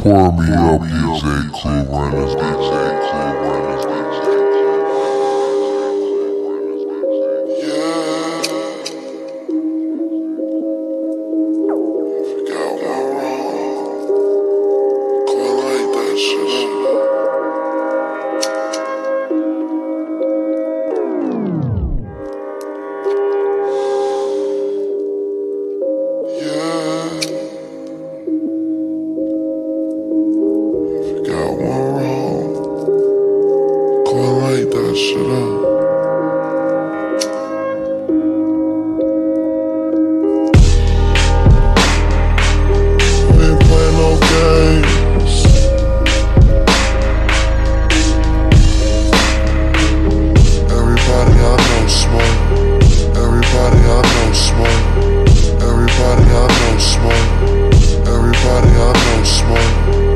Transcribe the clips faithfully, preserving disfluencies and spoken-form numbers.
Pour me up, D J Clue Runners, D J Clue Runners, D J. Yeah. Got one wrong. Quite like that shit. Light that shit up. We ain't playing no games. Everybody I know smoke. Everybody I know smoke. Everybody I know smoke. Everybody I know smoke.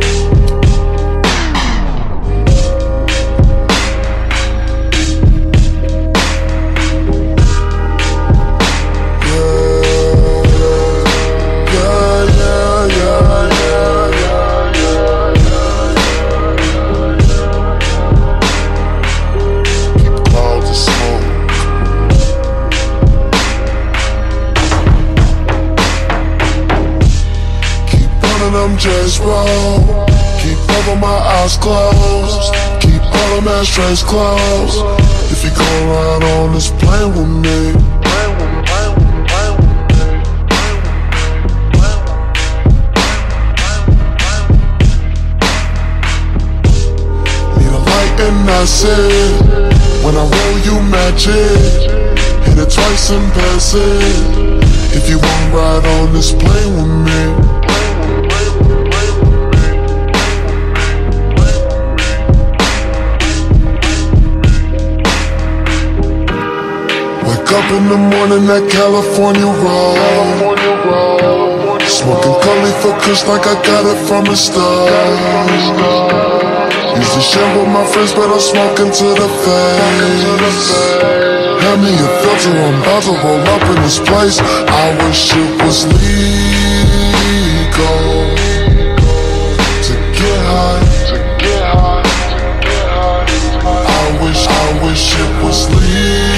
I'm just wrong. Keep both of my eyes closed. Keep all of my stress closed. If you gon' ride on this plane with me, need a light and that's it. When I roll you match it. Hit it twice and pass it. If you won't ride on this plane with me, up in the morning, that California roll. Smoking Cully for kush like I got it from the start. Used to share with my friends, but I'm smoking to the face. Hand me a filter, I'm about to roll up in this place. I wish it was legal to get high. I wish, I wish it was legal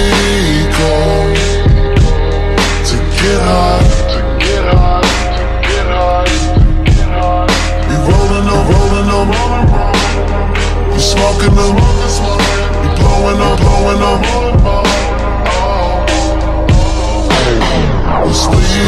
to get high, to get high, to get high, to get high. We rolling them, rolling them, we smoking them, we blowing them, blowing them. It's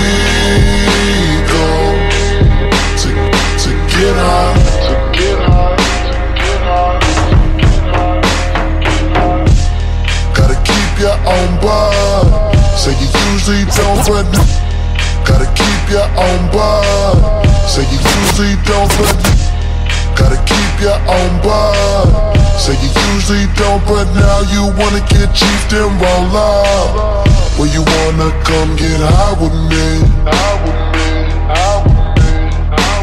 legal to to get high, to get high, to get high, to get high. Gotta keep your own blood. Say you usually don't, but gotta keep your own blood. Say you usually don't, but gotta keep your own blood. Say you usually don't, but now you wanna get chiefed and roll up. Well, you wanna come get high with me? High with me, high with me, high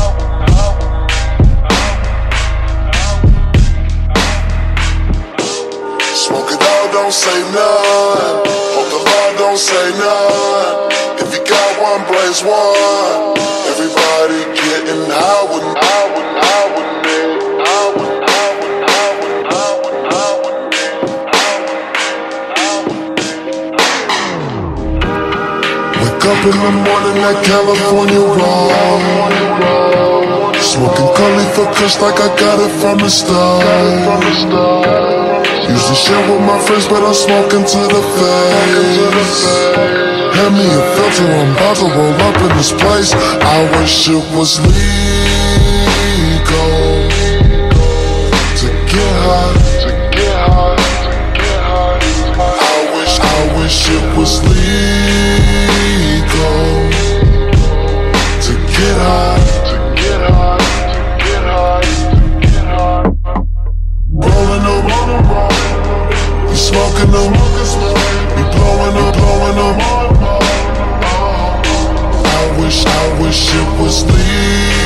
with me. Smoke it all, don't say none. Hope the Lord don't say none. If you got one, blaze one. Everybody getting high with me, high with, high with me, high with, high with, high with, high with, high with me, high with, high with me. Wake up in the morning, that California roll. Smoking Cully for kush like I got it from the start. Used to share with my friends, but I'm smoking to the face. Hand me a filter, I'm about to roll up in this place. I wish it was legal to get high, to get high, to get high. I wish, I wish it was legal to get high, to get high, to get high, to get high. Rolling them, we smoking them, we blowing them, blowing them. I wish, I wish it was legal.